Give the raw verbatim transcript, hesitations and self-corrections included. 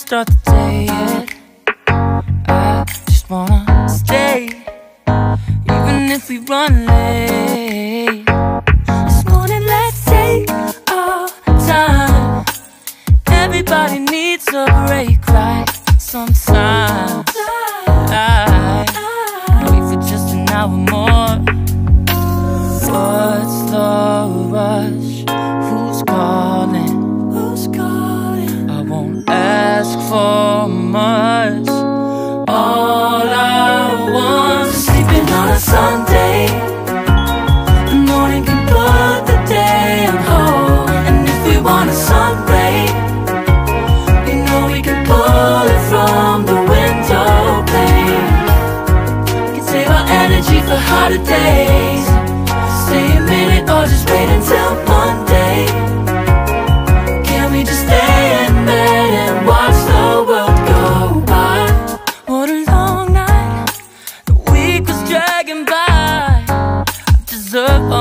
start the day yet. I just wanna stay, even if we run late. This morning, let's take our time. Everybody needs a break, right? Sometimes I wait for just an hour more. What's the rush? Who's calling? Who's calling? I won't ask for much. All I want is sleeping on a Sunday. The morning can put the day on hold. And if we want a sun ray, we know we can pull it from the window pane. We can save our energy for harder days. Stay a minute or just wait until Monday. Can we just stay in bed and watch the world go by? What a long night, the week was dragging by. I deserve all